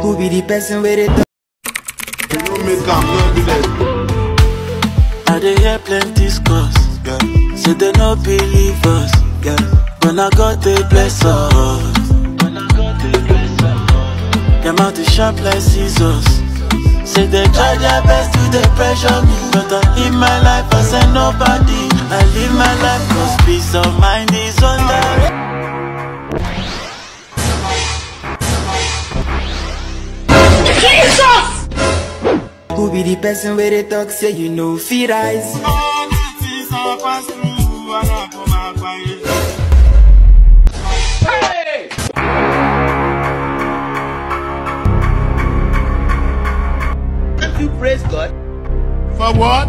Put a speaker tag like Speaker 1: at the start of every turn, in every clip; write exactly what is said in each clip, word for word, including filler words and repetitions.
Speaker 1: Who be the person where they talk?
Speaker 2: You make am no business.
Speaker 3: I dey hear plenty scores, yeah. Say they no believe us, yeah. When I got the bless us, when I got the bless us, them out to sharp like scissors. Say they try their best to they pressure me, but I live my life as a nobody. I live my life cause peace of mind is under.
Speaker 1: Jesus! Who be the person where they talk say you know feed eyes?
Speaker 2: Hey!
Speaker 1: If you praise God
Speaker 2: For what?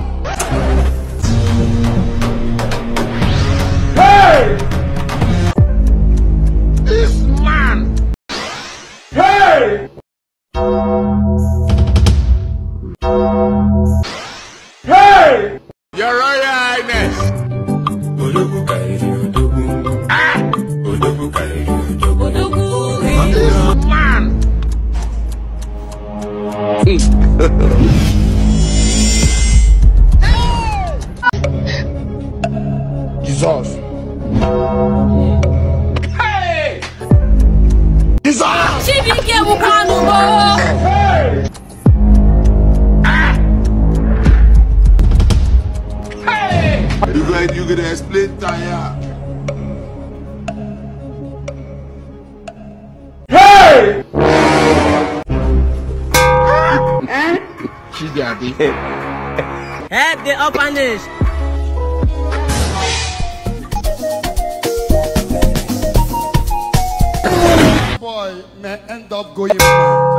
Speaker 2: Hey! This man! Hey! Hey! Your Royal Highness! Ah! This man! Jesus! Hey! Jesus! Hey! You gonna, you gonna explain tire? Hey! She's happy.
Speaker 1: Help the orphanage.
Speaker 2: Boy may end up going mad.